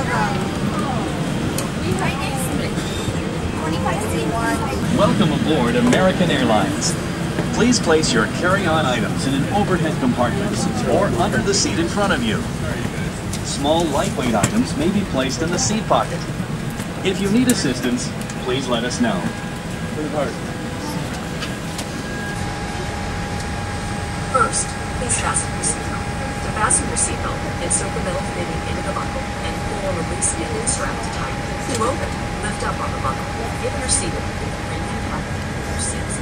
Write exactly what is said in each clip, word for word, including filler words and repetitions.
Welcome aboard American Airlines. Please place your carry-on items in an overhead compartment or under the seat in front of you. Small, lightweight items may be placed in the seat pocket. If you need assistance, please let us know. First, please fasten your seatbelt. To fasten your seatbelt, insert the metal fitting into the buckle and pull on the loose end and strap to tighten. To open, lift up on the buckle. If you're seated, bring your butt into your seats.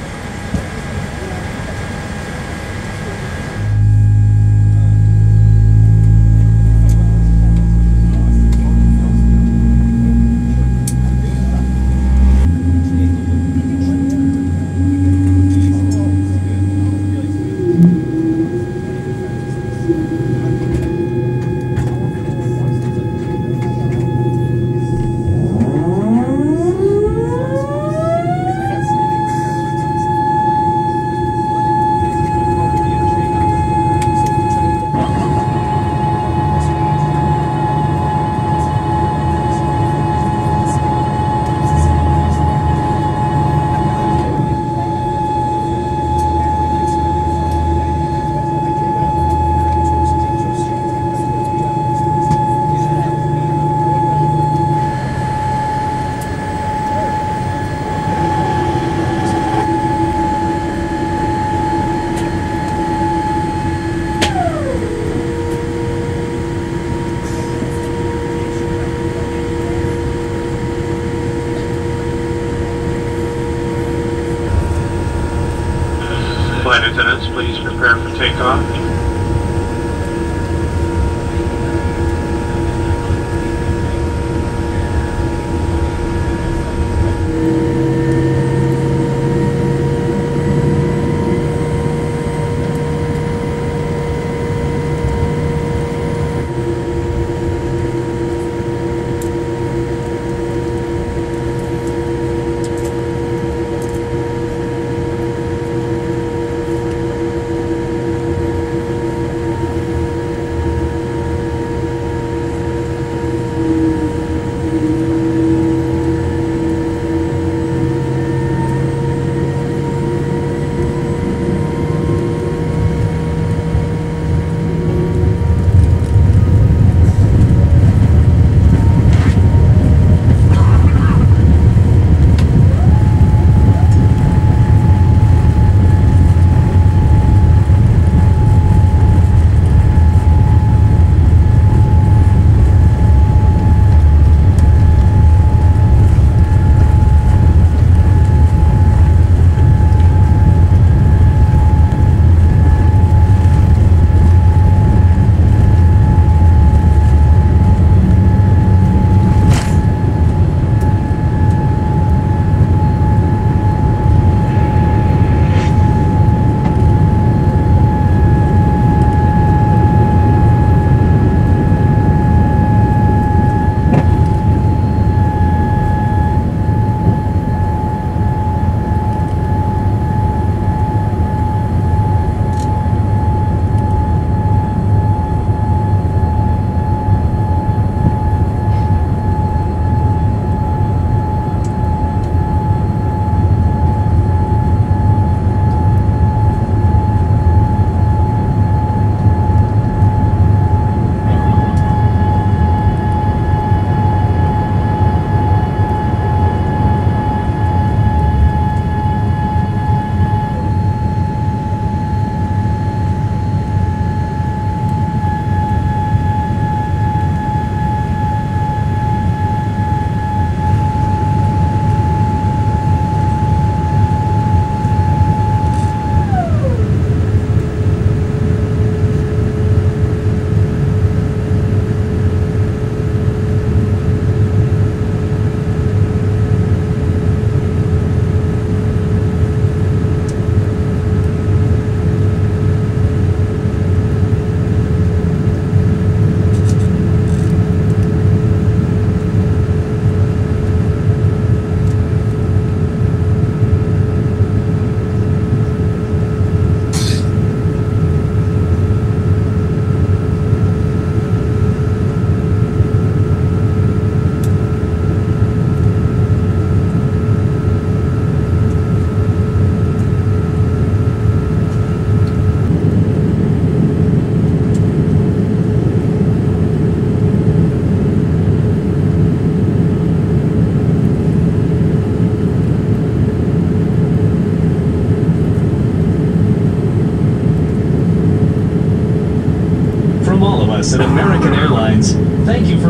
Flight attendants, please prepare for takeoff.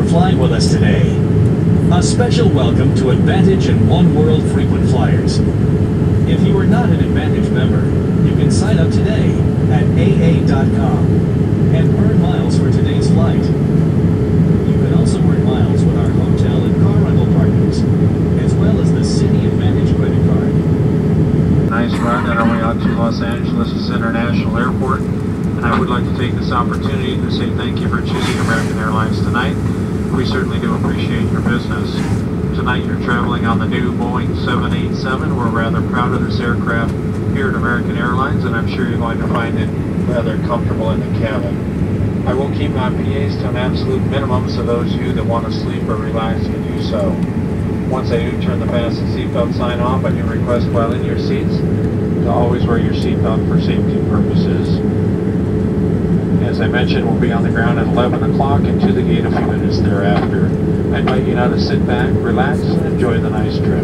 flying with us today. A special welcome to Advantage and One World frequent flyers. If you are not an Advantage member, you can sign up today at A A dot com and earn miles for today's flight. You can also earn miles with our hotel and car rental partners, as well as the City Advantage credit card. Nice run on our way out to Los Angeles International Airport, and I would like to take this opportunity to say thank you for choosing American Airlines tonight. We certainly do appreciate your business. Tonight you're traveling on the new Boeing seven eighty-seven. We're rather proud of this aircraft here at American Airlines, and I'm sure you're going to find it rather comfortable in the cabin. I will keep my P As to an absolute minimum, so those of you that want to sleep or relax can do so. Once I do turn the fasten seatbelt sign off, I do request while in your seats to always wear your seatbelt for safety purposes. As I mentioned, we'll be on the ground at eleven o'clock and to the gate a few minutes thereafter. I invite you now to sit back, relax, and enjoy the nice trip.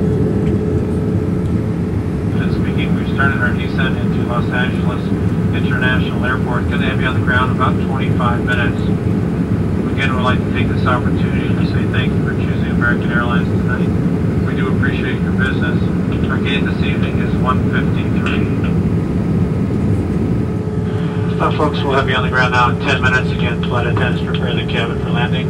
And speaking, we've started our descent into Los Angeles International Airport. Going to have you on the ground about twenty-five minutes. Again, we'd like to take this opportunity to say thank you for choosing American Airlines tonight. We do appreciate your business. Our gate this evening is one fifty-three. Uh, folks, we'll have you on the ground now in ten minutes. Again, flight attendants prepare the cabin for landing.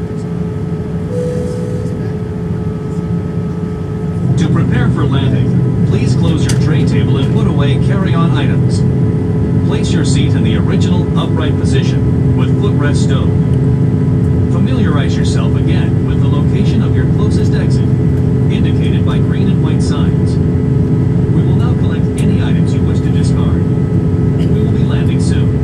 To prepare for landing, please close your tray table and put away carry-on items. Place your seat in the original upright position with footrest stowed. Familiarize yourself again with the location of your closest exit, indicated by green and white signs. We will now collect any items you wish to discard. We will be landing soon.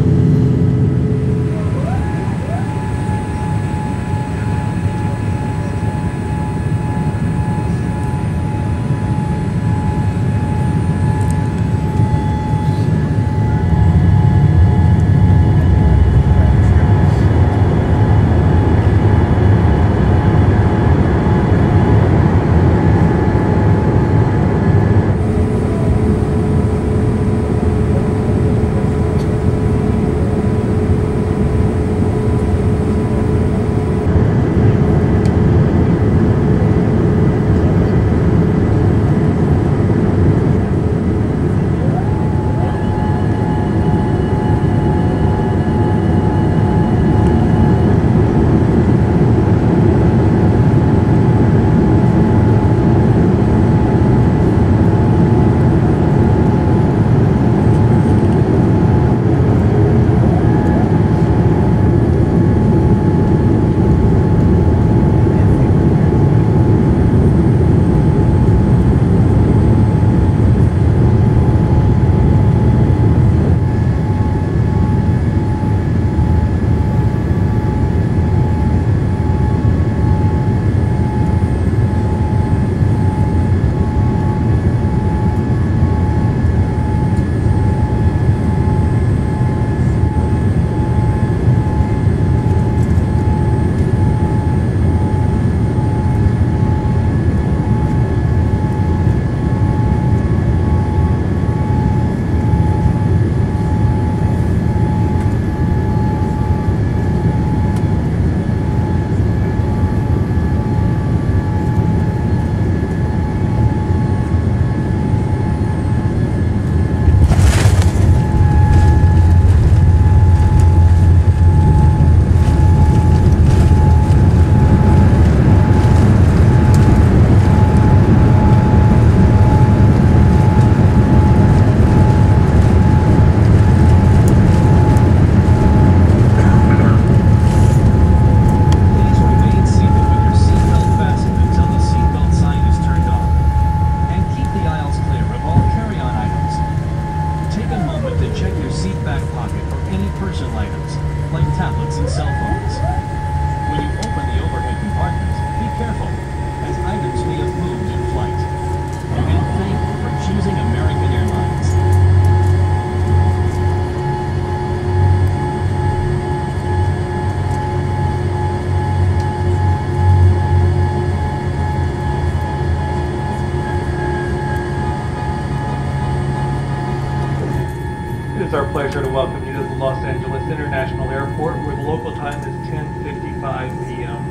It's our pleasure to welcome you to the Los Angeles International Airport, where the local time is ten fifty-five p m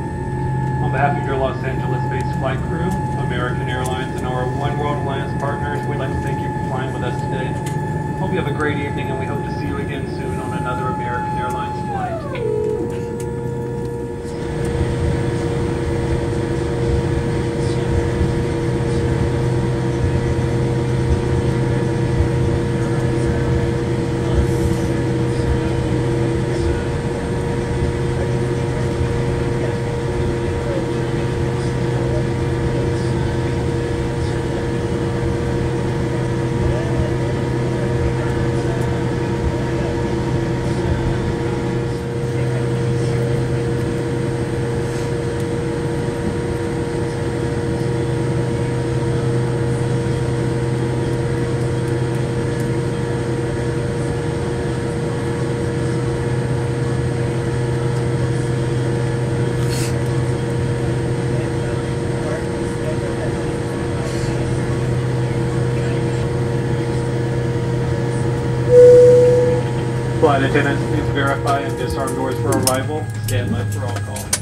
On behalf of your Los Angeles-based flight crew, American Airlines, and our One World Alliance partners, we'd like to thank you for flying with us today. Hope you have a great evening, and we hope to see you again soon on another American Airlines flight. Flight attendants, please verify and disarm doors for arrival. Stand by for all calls.